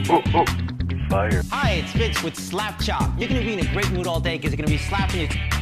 Fire. Hi, it's Vince with Slap Chop. You're gonna be in a great mood all day because you're gonna be slapping your